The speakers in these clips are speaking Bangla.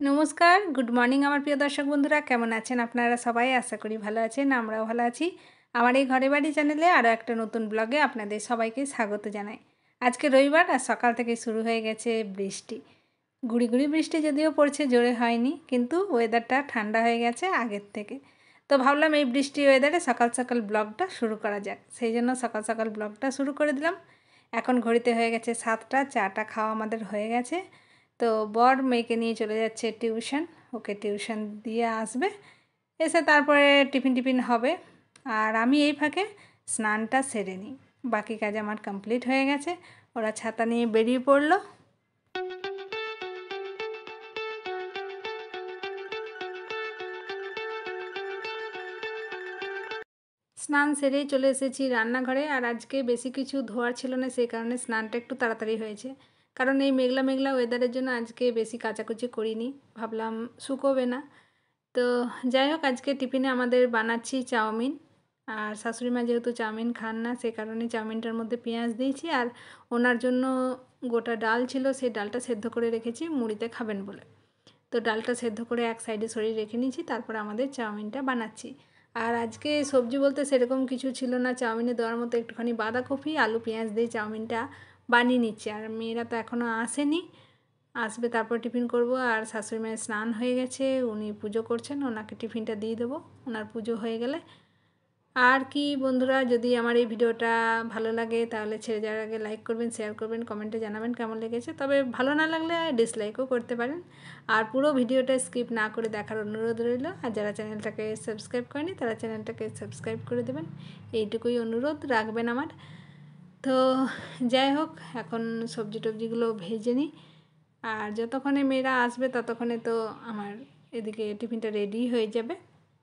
নমস্কার, গুড মর্নিং আমার প্রিয় দর্শক বন্ধুরা, কেমন আছেন আপনারা সবাই? আশা করি ভালো আছেন, আমরাও ভালো আছি। আমার এই ঘরে বাড়ি চ্যানেলে আরও একটা নতুন ব্লগে আপনাদের সবাইকে স্বাগত জানাই। আজকে রবিবার আর সকাল থেকে শুরু হয়ে গেছে বৃষ্টি। গুড়ি গুড়ি বৃষ্টি যদিও পড়ছে, জোরে হয়নি, কিন্তু ওয়েদারটা ঠান্ডা হয়ে গেছে আগের থেকে। তো ভাবলাম এই বৃষ্টি ওয়েদারে সকাল সকাল ব্লগটা শুরু করা যাক, সেই জন্য সকাল সকাল ব্লগটা শুরু করে দিলাম। এখন ঘড়িতে হয়ে গেছে 7টা, চাটা খাওয়া আমাদের হয়ে গেছে। তো বর মেয়েকে নিয়ে চলে যাচ্ছে টিউশন, ওকে টিউশন দিয়ে আসবে, এসে তারপরে টিফিন হবে। আর আমি এই ফাঁকে স্নানটা সেরে নিই, বাকি কাজ আমার কমপ্লিট হয়ে গেছে। ওরা ছাতা নিয়ে বেরিয়ে পড়লো। স্নান সেরেই চলে এসেছি রান্নাঘরে। আর আজকে বেশি কিছু ধোয়ার ছিল না, সেই কারণে স্নানটা একটু তাড়াতাড়ি হয়েছে। কারণ এই মেঘলা মেঘলা ওয়েদারের জন্য আজকে বেশি কাচাকুচি করিনি, ভাবলাম শুকোবে না। তো যাই হোক, আজকে টিফিনে আমাদের বানাচ্ছি চাউমিন। আর শাশুড়ি মা যেহেতু চাউমিন খান না, সে কারণে চাউমিনটার মধ্যে পেঁয়াজ দিয়েছি। আর ওনার জন্য গোটা ডাল ছিল, সেই ডালটা সেদ্ধ করে রেখেছি, মুড়িতে খাবেন বলে। তো ডালটা সেদ্ধ করে এক সাইডে সরিয়ে রেখে নিয়েছি, তারপরে আমাদের চাউমিনটা বানাচ্ছি। আর আজকে সবজি বলতে সেরকম কিছু ছিল না, চাউমিনে দেওয়ার মতো একটুখানি বাঁধাকপি আলু পেঁয়াজ দিয়ে চাউমিনটা বানিয়ে নিচ্ছি। আর মেয়েরা তো এখনও আসেনি, আসবে তারপর টিফিন করব। আর শাশুড়ি মায়ের স্নান হয়ে গেছে, উনি পুজো করছেন, ওনাকে টিফিনটা দিয়ে দেবো ওনার পুজো হয়ে গেলে। আর কি বন্ধুরা, যদি আমার এই ভিডিওটা ভালো লাগে তাহলে ছেড়ে যাওয়ার আগে লাইক করবেন, শেয়ার করবেন, কমেন্টে জানাবেন কেমন লেগেছে। তবে ভালো না লাগলে ডিসলাইকও করতে পারেন। আর পুরো ভিডিওটা স্কিপ না করে দেখার অনুরোধ রইল। আর যারা চ্যানেলটাকে সাবস্ক্রাইব করেনি তারা চ্যানেলটাকে সাবস্ক্রাইব করে দেবেন, এইটুকুই অনুরোধ রাখবেন আমার। তো যাই হোক, এখন সবজি টবজিগুলো ভেজে নিই। আর যতক্ষণে মেয়েরা আসবে ততক্ষণে তো আমার এদিকে টিফিনটা রেডি হয়ে যাবে।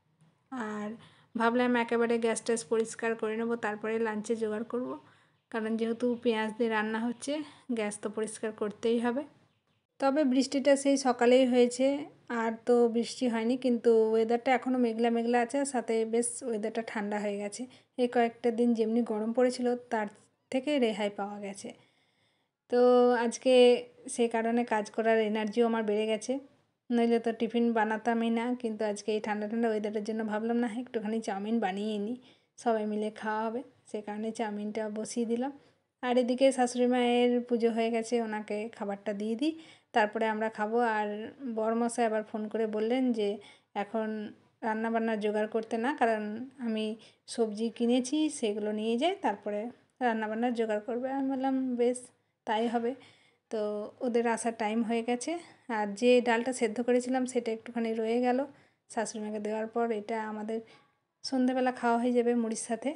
আর ভাবলাম একেবারে গ্যাস ট্যাস পরিষ্কার করে নেবো, তারপরে লাঞ্চে জোগাড় করব। কারণ যেহেতু পেঁয়াজ দিয়ে রান্না হচ্ছে, গ্যাস তো পরিষ্কার করতেই হবে। তবে বৃষ্টিটা সেই সকালেই হয়েছে, আর তো বৃষ্টি হয়নি, কিন্তু ওয়েদারটা এখনও মেঘলা মেঘলা আছে, সাথে বেশ ওয়েদারটা ঠান্ডা হয়ে গেছে। এই কয়েকটা দিন যেমনি গরম পড়েছিল তার থেকে রেহাই পাওয়া গেছে। তো আজকে সেই কারণে কাজ করার এনার্জিও আমার বেড়ে গেছে, নইলে তো টিফিন বানাতামই না। কিন্তু আজকে এই ঠান্ডা ঠান্ডা ওয়েদারের জন্য ভাবলাম না একটুখানি চাউমিন বানিয়ে নিই, সবাই মিলে খাওয়া হবে, সে কারণে চাউমিনটা বসিয়ে দিলাম। আর এদিকে শাশুড়ি মায়ের পুজো হয়ে গেছে, ওনাকে খাবারটা দিয়ে দিই, তারপরে আমরা খাবো। আর বরমশাই আবার ফোন করে বললেন যে এখন রান্নাবান্নার জোগাড় করতে না, কারণ আমি সবজি কিনেছি, সেগুলো নিয়ে যাই, তারপরে রান্নাবান্নার জোগাড় করবে। আমি বললাম বেশ, তাই হবে। তো ওদের আসার টাইম হয়ে গেছে। আর যে ডালটা সেদ্ধ করেছিলাম সেটা একটুখানি রয়ে গেল, শাশুড়িমাকে দেওয়ার পর এটা আমাদের সন্ধেবেলা খাওয়া হয়ে যাবে মুড়ির সাথে।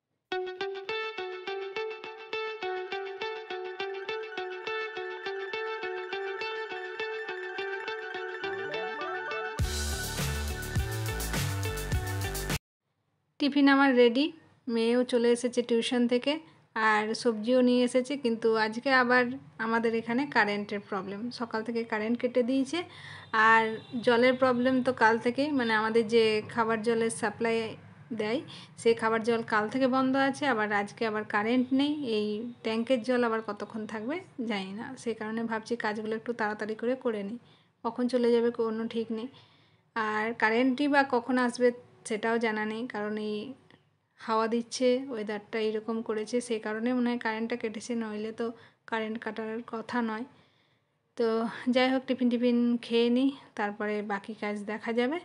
টিফিন আমার রেডি, মেয়েও চলে এসেছে টিউশন থেকে, আর সবজিও নিয়ে এসেছে। কিন্তু আজকে আবার আমাদের এখানে কারেন্টের প্রবলেম, সকাল থেকে কারেন্ট কেটে দিয়েছে। আর জলের প্রবলেম তো কাল থেকেই, মানে আমাদের যে খাবার জলের সাপ্লাই দেয় সেই খাবার জল কাল থেকে বন্ধ আছে, আবার আজকে আবার কারেন্ট নেই। এই ট্যাঙ্কের জল আবার কতক্ষণ থাকবে জানি না, সেই কারণে ভাবছি কাজগুলো একটু তাড়াতাড়ি করে নিই, কখন চলে যাবে কোনো ঠিক নেই। আর কারেন্টই বা কখন আসবে সেটাও জানা নেই, কারণ এই হাওয়া দিচ্ছে, ওয়েদারটা এইরকম করেছে, সেই কারণে মনে হয় কারেন্টটা কেটেছে, নইলে তো কারেন্ট কাটার কথা নয়। তো যাই হোক, টিফিন টিফিন খেয়ে নিই, তারপরে বাকি কাজ দেখা যাবে।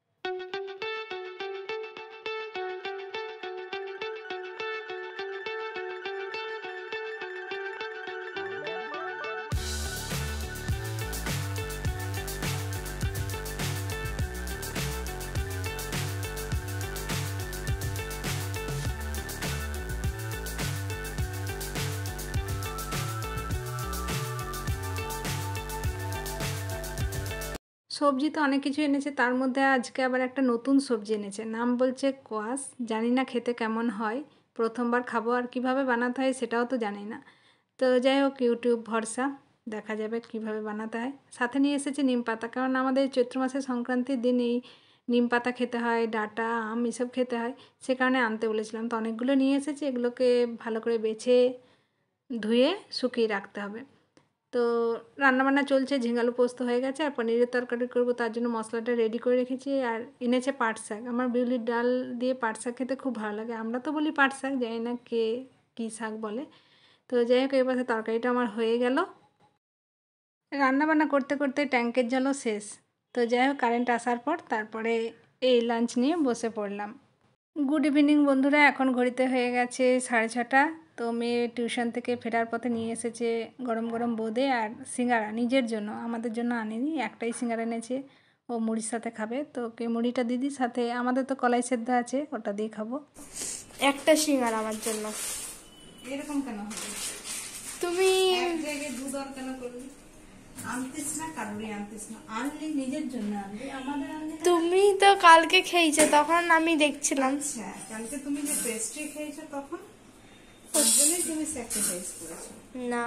সবজি তো অনেক কিছু এনেছে, তার মধ্যে আজকে আবার একটা নতুন সবজি এনেছে, নাম বলছে কোয়াশ। জানি না খেতে কেমন হয়, প্রথমবার খাবো, আর কিভাবে বানাতে হয় সেটাও তো জানি না। তো যাই হোক, ইউটিউব ভরসা, দেখা যাবে কিভাবে বানাতে হয়। সাথে নিয়ে এসেছে নিম পাতা, কারণ আমাদের চৈত্র মাসের সংক্রান্তির দিন এই নিম পাতা খেতে হয়, ডাঁটা আম এসব খেতে হয়, সে কারণে আনতে বলেছিলাম। তো অনেকগুলো নিয়ে এসেছে, এগুলোকে ভালো করে বেছে ধুয়ে শুকিয়ে রাখতে হবে। তো রান্নাবান্না চলছে, ঝিঙালু পোস্ত হয়ে গেছে আর পনিরের তরকারি করব, তার জন্য মশলাটা রেডি করে রেখেছি। আর এনেছে পাট শাক, আমার বিউলির ডাল দিয়ে পাট শাক খেতে খুব ভালো লাগে। আমরা তো বলি পাট শাক, জানি না কে কী শাক বলে। তো যাই হোক, এবার তরকারিটা আমার হয়ে গেল। রান্নাবান্না করতে করতে ট্যাঙ্কের জলও শেষ। তো যাই হোক, কারেন্ট আসার পর তারপরে এই লাঞ্চ নিয়ে বসে পড়লাম। গুড ইভিনিং বন্ধুরা, এখন ঘড়িতে হয়ে গেছে 6:30। তো মেয়ে টিউশন থেকে ফেরার পথে নিয়ে এসেছে গরম গরম বোঁদে আর সিঙ্গারা, নিজের জন্য, আমাদের জন্য আনেনি, একটাই সিঙ্গারা এনেছে, ও মুড়ির সাথে খাবে। তো ওকে মুড়িটা দিদি, সাথে আমাদের তো কলাই সেদ্ধ আছে, ওটা দিয়ে খাবো। একটা সিঙ্গারা আমার জন্য। এরকম কেন হবে? তুমি এক জায়গায় দুদর কেন করবি? আনতিস না, কারোরই আনতিস না, আনলি নিজের জন্য আনলি, আমাদের আনলি না। তুমি তো কালকে খেয়েছো, তখন আমি দেখছিলাম। আচ্ছা, কালকে তুমি যে পেস্ট্রি খেয়েছো তখন, ওর জন্যই তুমি স্যাক্রিফাইস করেছো। না,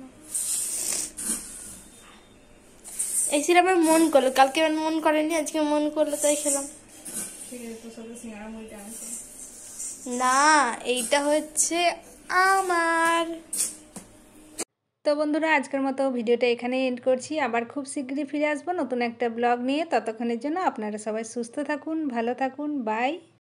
এই ছিল আমার মন করলো, কালকে আমার মন করেনি, আজকে মন করলো তাই খেলাম। ঠিক আছে, তো সবাই সিঙ্গারা মুড়িটা আনছে। না, এইটা হচ্ছে আমার। তো বন্ধুরা, আজকের মতো ভিডিওটা এখানেই এন্ড করছি। আবার খুব শীঘ্রই ফিরে আসবো নতুন একটা ব্লগ নিয়ে। ততক্ষণের জন্য আপনারা সবাই সুস্থ থাকুন, ভালো থাকুন, বাই।